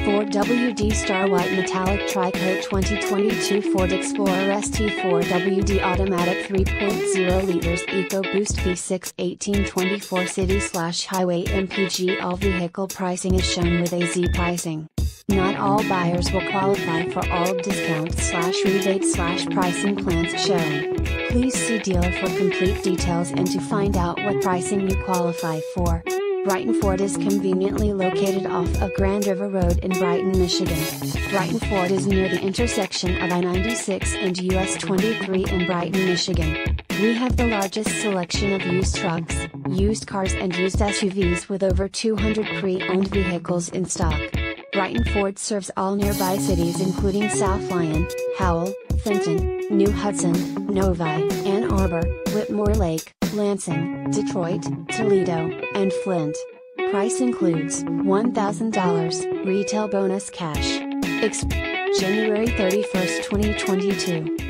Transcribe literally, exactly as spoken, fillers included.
Ford W D Star White Metallic Tri-Coat twenty twenty-two Ford Explorer S T four W D Automatic three point oh liters EcoBoost V six eighteen twenty-four City slash Highway M P G. All vehicle pricing is shown with A Z pricing. Not all buyers will qualify for all discounts slash rebates slash pricing plans shown. Please see dealer for complete details and to find out what pricing you qualify for. Brighton Ford is conveniently located off of Grand River Road in Brighton, Michigan. Brighton Ford is near the intersection of I ninety-six and U S twenty-three in Brighton, Michigan. We have the largest selection of used trucks, used cars and used S U Vs with over two hundred pre-owned vehicles in stock. Brighton Ford serves all nearby cities including South Lyon, Howell, Fenton, New Hudson, Novi, Ann Arbor, Whitmore Lake, Lansing, Detroit, Toledo, and Flint. Price includes one thousand dollars retail bonus cash. Exp. January thirty-first, twenty twenty-two.